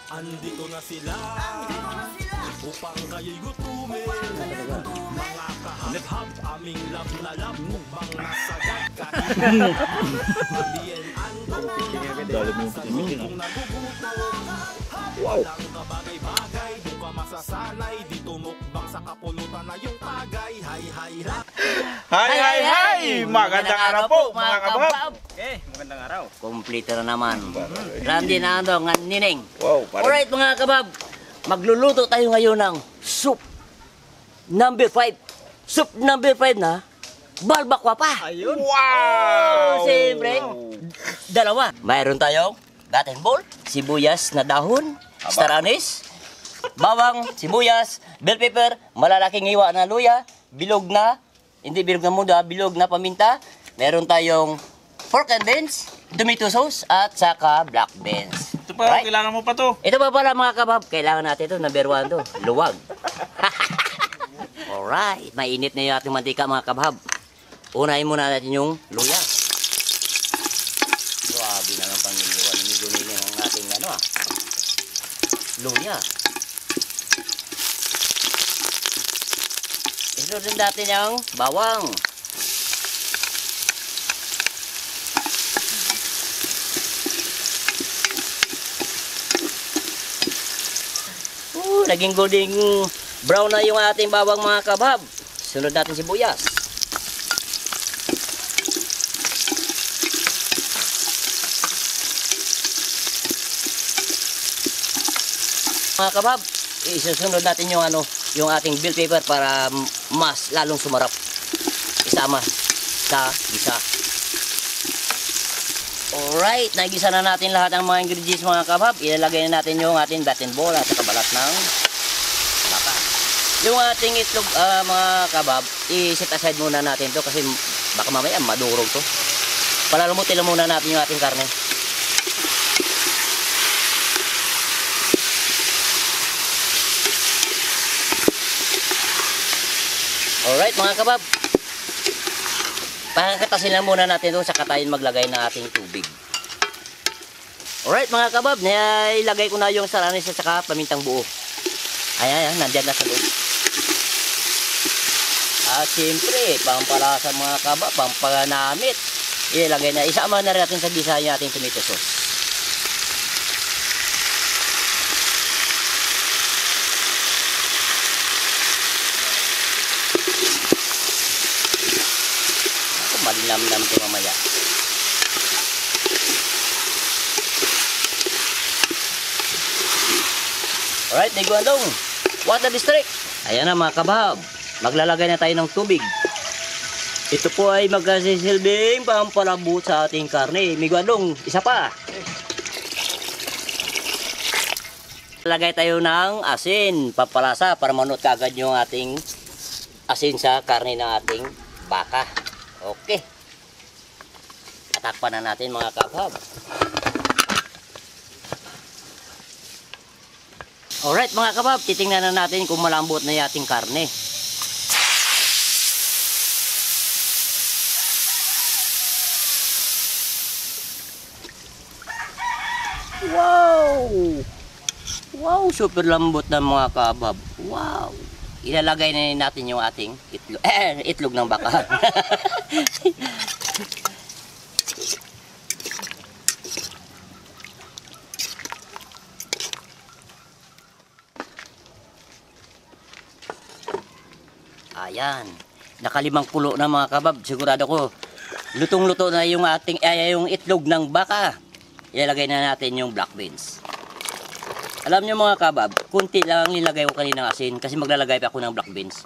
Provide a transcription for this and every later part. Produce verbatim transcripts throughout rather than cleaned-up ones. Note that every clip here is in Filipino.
Andito na sila, upang kayo'y gutumin. Mga kahab-hab, aming lab na lab, mukbang nasagad. Kahit pabien andong, sa lutong nagugutom. Walang kabagay-bagay, doon ka masasanay. Dito mukbang sa kapulutan na yung tagay. Hay hay hay. Hay hay hay! Magandang araw po mga kabab! Okay, magandang araw. Kompleto na naman. Randy na ando, nga nining. Wow, parang... Alright mga kabab, magluluto tayo ngayon ng soup number five. Soup number five na, balbakwa pa. Ayun. Wow! Siyempre, dalawa. Mayroon tayong gaten ball, sibuyas na dahon, star anise, bawang, sibuyas, bell pepper, malalaking iwa na luya, bilog na, hindi bilog na muda, bilog na paminta. Meron tayong pork and beans, tomato sauce, at saka black beans. Ito pa, Right? kailangan mo pa to. Ito pa pala mga kabab, kailangan natin ito, number one to, luwag. Alright, mainit na yung ating mantika mga kabab. Unahin muna natin yung luya. Grabe na lang pang-iwa ni Miguel ang ating ano ah, luya. Isunod natin yung bawang. Uh, naging golden brown na yung ating bawang mga kabab. Sunod natin sibuyas. Mga kabab, isusunod natin yung ano, yung ating bell pepper para mas lalong sumarap. Isama sa gisa. Alright, nagisa na natin lahat ng mga ingredients mga kabab. Ilalagay na natin yung ating batten ball at kabalat ng baka. Yung ating itlog uh, mga kabab, i-set aside muna natin to kasi baka mamaya madurog to. Palalamutin lang muna natin yung ating karne. Alright mga kabab, pakakatasin lang muna natin ito saka tayo maglagay ng ating tubig. Alright mga kabab, ilagay ko na yung saranis at saka pamintang buo. Ayan, ayan, nandyan na sa loob. At siyempre, pampalasa mga kabab, pampanamit. Ilagay na, isama na rin natin sa gisa yung ating tomato sauce. Malinam-nam ito mamaya. Alright, Niguandong, water district. Ayan na mga kabab, maglalagay na tayo ng tubig. Ito po ay magkasisilbing pampalambot sa ating karne. Niguandong, isa pa. Lagay tayo ng asin, pampalasa para manot kagad yung ating asin sa karne ng ating baka. Okay. Atakpan na natin mga kabab. Alright mga kabab, titingnan na natin kung malambot na yung ating karne. Wow! Wow, super lambot na mga kabab. Wow! Ilalagay na natin yung ating itlog, eh, itlog ng baka. Ayan, nakalimang pulo na mga kabab. Sigurado ko, lutong-luto na yung ating, eh, yung itlog ng baka. Ilalagay na natin yung black beans. Alam nyo mga kabab, kunti lang nilagay ko kanina ng asin kasi maglalagay pa ako ng black beans.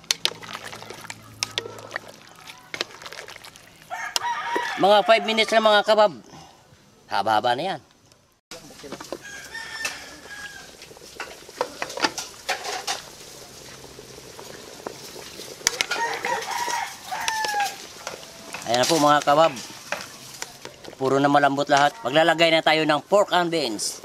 Mga five minutes lang mga kabab. Haba-haba na yan. Ayan na po mga kabab. Puro na malambot lahat. Maglalagay na tayo ng pork and beans.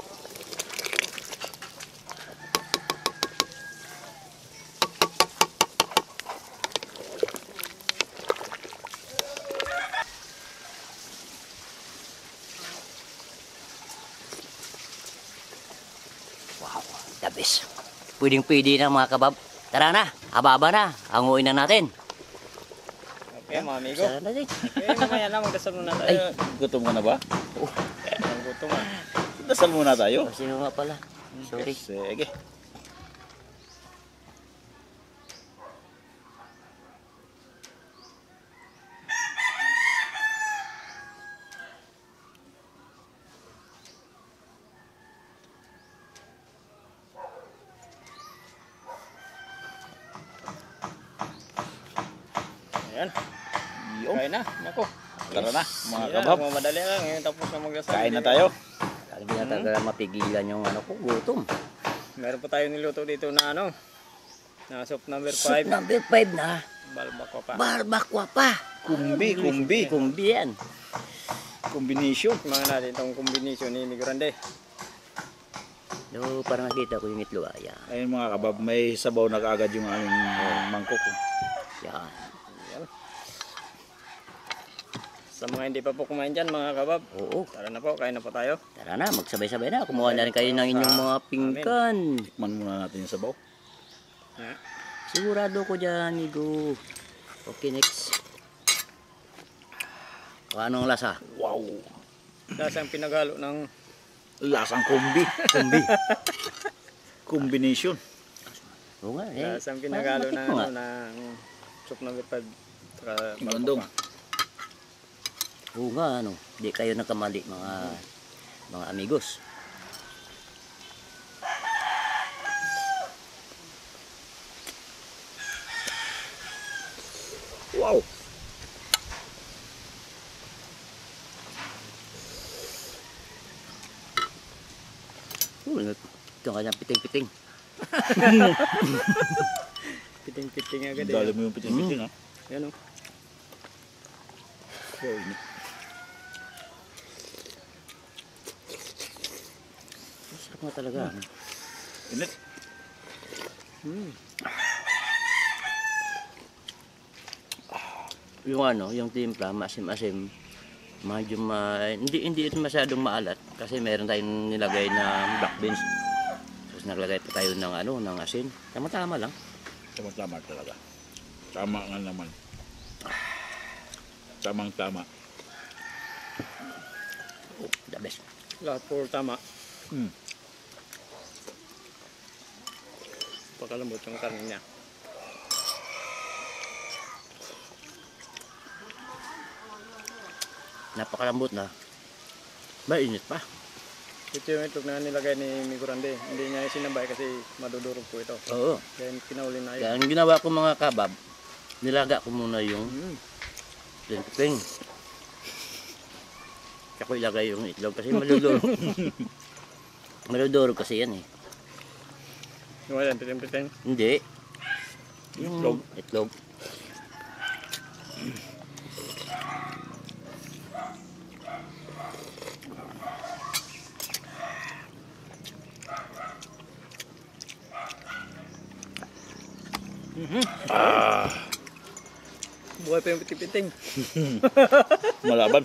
The best. Pwedeng pwede na mga kabab. Tara na, haba-haba na. Hanguin na natin. Okay, mga amigo. Tara na din. Okay, mamaya na, magdasal muna tayo. Ay. Gutom ka na ba? Ang gutom ah. Dasal muna tayo. Oh, sino nga pala? Sorry. Sige. Ayan, Yung. kain na. Nako. Tara na, mga Ayan, kabab. Madali lang. Ngayon tapos na magdasal. Kain na tayo. Hindi na talaga mapigilan yung ano ko, gutom. Meron pa tayo niluto dito na ano. Na soup number Soup five. number five na. Balbako pa. Barbakwa pa. Kumbi, kumbi. Kumbi yan. Combination. Mga natin itong combination ni Migrande. No, parang nakita ko yung itlog. Ayan. Ayun mga kabab, may sabaw na kaagad yung aming uh, mangkok. Yan. Sa mga hindi pa po kumain dyan mga kabab. Oo. Tara na po, kain na po tayo. Tara na, magsabay-sabay na. Kumuha na rin kayo ng inyong mga pingkan. Tikman muna natin yung sabaw. Yeah. Sigurado ko dyan, Nigo. Okay, next. O, anong lasa? Wow! Lasang pinagalo ng Lasang kumbi. Kumbi. Combination. Oo nga, eh. lasang pinagalo Bakit na mo ano nga? ng soup number five. Saka Bandong. balbako pa. Oo nga, ano. Di kayo nagkamali, mga mga amigos. Wow! Oo, ito ka ng piting-piting. Piting-piting agad eh. Dali mo yung piting-piting ha. Yan o. Wow, init. Sarap nga talaga. Init. Hmm. Yung ano, yung timpla, masim-asim. Medyo ma... Hindi, hindi ito masyadong maalat. Kasi meron tayong nilagay na black beans. Tapos naglagay pa tayo ng ano, ng asin. Tama-tama lang. Tama-tama talaga. Tama nga naman. Tamang-tama. Oh, the best. Lahat po tama. Hmm. Pakalambot yung karne niya. Napakalambot na. Mainit pa. Ito yung itlog na nilagay ni Migrande. Hindi niya sinabay kasi madudurog po ito. Oo. Kaya pinauli na yun. Kaya ang ginawa ko mga kabab, nilaga ko muna yung Mm. piting. Tsaka ko ilagay yung itlog kasi maludurog. Maludurog kasi yan eh. Yung wala, piting-piting. Hindi. Yung Itlog. itlog. Ah, Buhay pa yung piting-piting. malaban.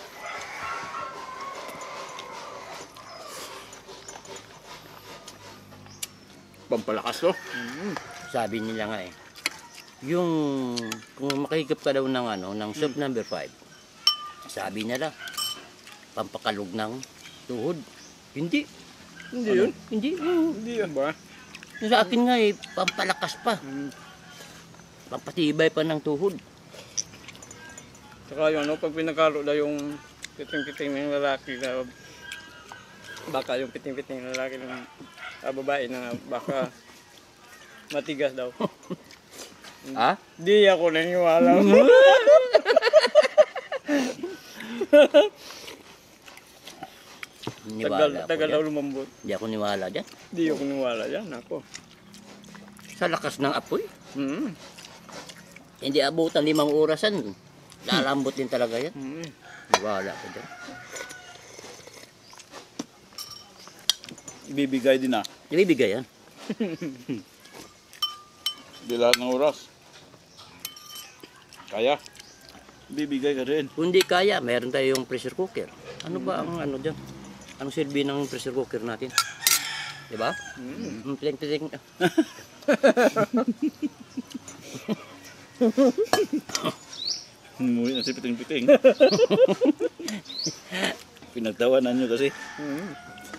Pampalakas to. Sabi nila nga eh. Yung kung makikip ka daw ng ano, ng soup number five. Sabi nila pampakalog ng tuhod. Hindi. Hindi yun. Hindi. oo. Hindi yun ba? Yung sa akin nga eh, pampalakas pa. Mm. Pampatibay pa ng tuhod. Saka yung ano, pag pinagkalo na yung piting-piting ng lalaki na baka yung piting-piting ng lalaki ng ah, babae na baka matigas daw. Ha? Di ako naniniwala. tagal, Niwala ako tagal daw dyan. lumambot. Hindi ako niwala dyan. Di ako niwala yan. Ako. Sa lakas ng apoy. Mm. Hindi abutan limang orasan. Lalambot din talaga yan. Mm. Niwala ko dyan. Ibibigay din ah. Ibibigay yan. Di lahat ng oras. Kaya. Bibigay ka rin. Kung di kaya, meron tayong pressure cooker. Ano ba ang ano dyan? Anong silbi ng pressure cooker natin? Di ba? Mm. Piling-piling. Umuwi na si Piting-Piting. Pinagtawanan nyo kasi. Mm.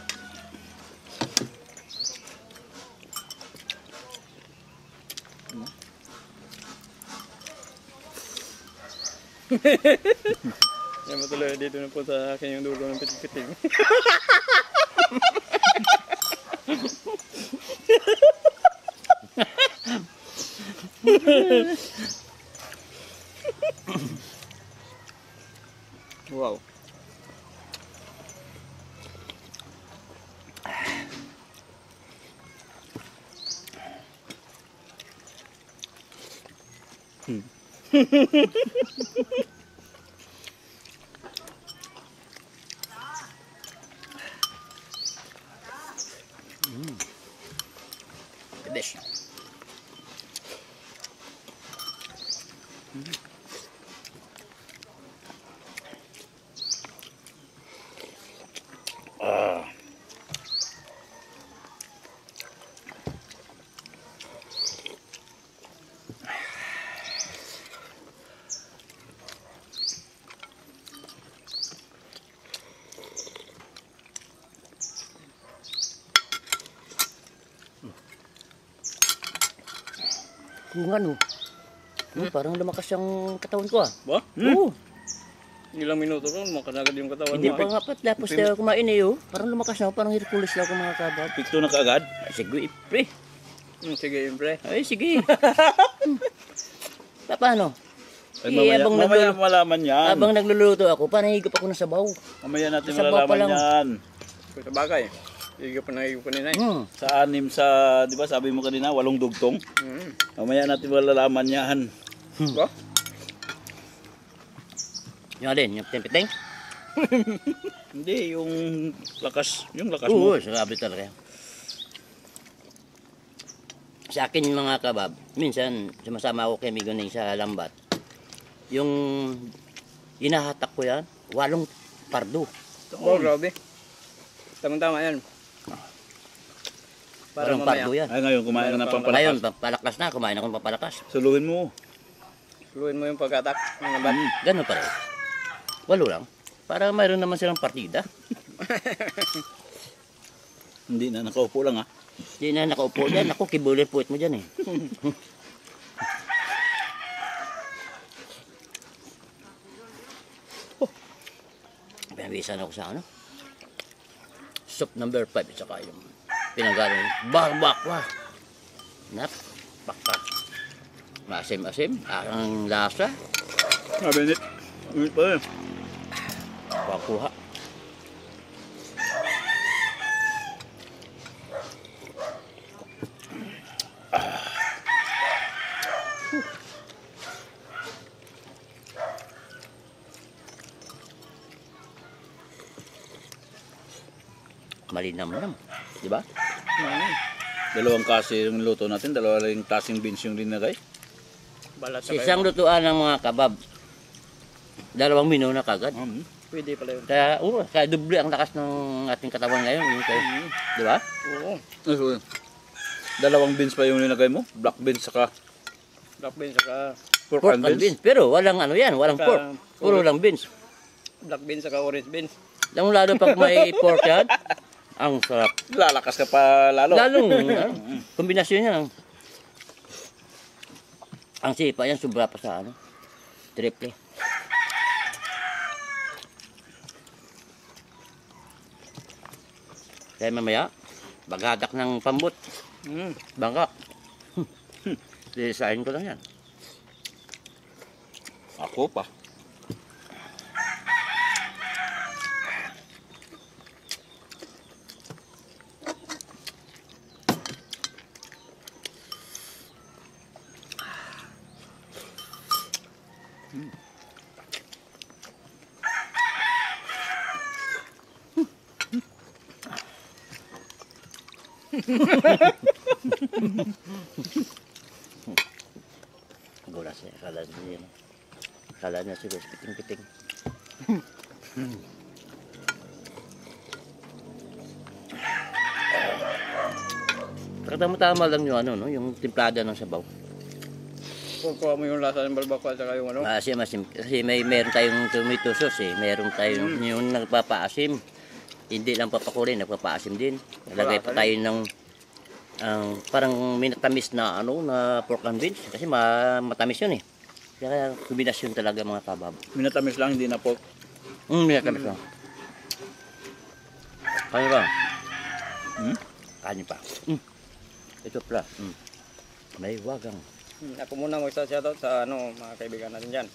Yan mo tuloy dito na po sa akin yung dulo ng piting-piting. Wow. The best. Ah. Kung ano. Hmm, parang lumakas yung katawan ko ah. Ba? Oo. Ilang minuto lang, makanagad yung katawan Hindi mo. pa nga pa tapos tayo kumain eh oh. Parang lumakas na, parang Hercules na ako mga kabab. Pikto na kaagad. Sige, pre. Mm, sige, pre. Ay, sige. Hmm. Pa- Paano? Ay, Eh, mamaya, abang mamaya naglulu- malaman yan. Habang nagluluto ako, parang higop ako ng sabaw. Mamaya natin Sa malalaman baba pa lang. yan. Kung sa bagay, higa pa na higa pa nila eh. Hmm. Sa anim sa, di ba sabi mo kanina, walong dugtong. Mm. Mamaya natin malalaman yan. Ba? Yung alin, yung piteng-piteng? Hindi, yung lakas, yung lakas mo. Oo, sabi talaga. Sa akin mga kabab, minsan sumasama ako kay Migoning sa lambat. Yung hinahatak ko yan, walong pardo. Oh, grabe. Tama-tama yan. Para Walong mamaya. pardo yan. Ay ngayon, kumain ka ng Ngayon, pampalakas. Ngayon, palakas na, kumain ako ng papalakas. Suluhin mo. Luin mo yung pag-attack ng nabat. Mm. Ganun pa rin. Walo lang. Para mayroon naman silang partida. Hindi na, nakaupo lang ah. Hindi na nakaupo dyan. Ako, kibulir puwit mo dyan eh. Oh. Pinabisan ako sa ano? Soup number five. At saka yung pinanggaling barbakwa. Napaka. Masim-asim. Ang lasa. Sabi nit. Ulit pa eh. Pakuha. Malinam-nam. Di ba? Mm. Dalawang kasi yung luto natin, dalawa lang klaseng beans yung linagay. Balat Sa sa isang kayo. lutuan ng mga kabab, dalawang mino na kagad. Um, Pwede pala yun. Kaya, oo, kaya doble ang lakas ng ating katawan ngayon. Yung kayo, di ba? Oo. dalawang beans pa yung linagay mo? Black beans saka Black beans saka pork, Pork and and beans. beans. Pero walang ano yan, walang Saka- pork. Puro lang beans. black beans saka orange beans. Lalo lalo pag may pork yan, ang sarap. Lalakas ka pa lalo. Lalong, ano, kombinasyon yan. Ang sipa yan, sobra pa sa ano, triple. Kaya mamaya, bagadak ng pambot, Mm. bangka. Design ko lang yan. Ako pa. Gula siya, kala niya. Kala niya siguro, piting-piting. tama-tama lang yung ano, no? Yung timplada ng sabaw. Kukuha mo yung lasa ng balbakwa at saka yung ano. Maasim, asim. Kasi may meron tayong tomato sauce eh. Meron tayong yung nagpapaasim. Hindi lang papakulin, nagpapaasim din. Nalagay pa tayo ng ang parang minatamis na ano na pork and beans kasi ma matamis yun eh. Kaya kombinasyon talaga mga kabab. Minatamis lang, hindi na pork. Mm, minatamis lang. Kanya ba? Hmm? Kanya pa. Mm. Ito pala. Mm. May wagang. Hmm, Ako muna magsa-shoutout sa ano, mga kaibigan natin dyan.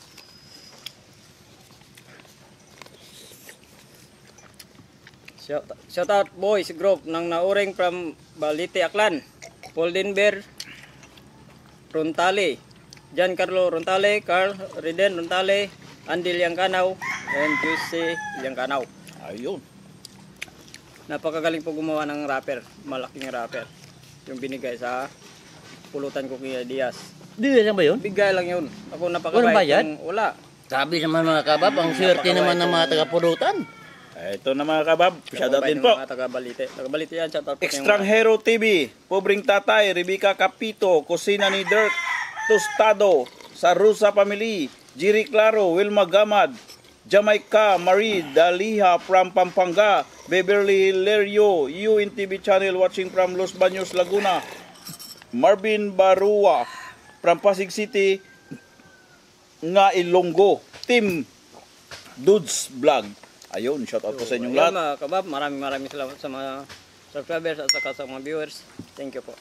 Shout, shoutout boys group ng nauring from Balite, Aklan. Poldenber Rontale, Giancarlo Rontale, Carl Reden Rontale, Andy Liangcanaw, and Jose Liangcanaw. Ayun. Napakagaling po gumawa ng rapper, malaking rapper. Yung binigay sa pulutan ko kay Diaz. Di lang ba yun? Bigay lang yun. Ako Walang bayad? napakabait. yung- Wala. Sabi naman mga kabab, ang swerte naman ng mga taga-pulutan. Ito na mga kabab. Shoutout Napakabait din ng po. Mga taga-Balite. Taga-Balite yan. Shoutout po sa inyo. Extranjero T V, Pobreng Tatay, Rebecca Capito, Kusina ni Dirk Tostado, Sarusa Family, Jiri Claro, Wilma Gamad, Jamaica, Marie Daliha from Pampanga, Beverly Hilario, U N T V channel watching from Los Baños, Laguna, Marvin Barua from Pasig City, nga Ilonggo, Team Dudes Vlog. Ayun, shout out po sa inyong Ayun, lahat. mga kabab, maraming maraming salamat sa mga subscribers at saka sa mga viewers. Thank you po.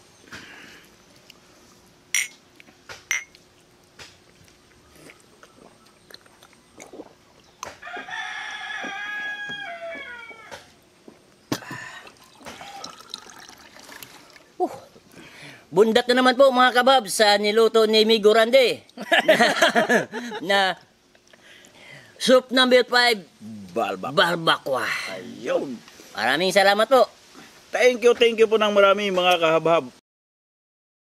Bundat na naman po mga kabab sa niluto ni Migo Rande. na soup number five, Balbak. barbakwa. Ayun. Maraming salamat po. Thank you, thank you po ng marami mga kahabhab.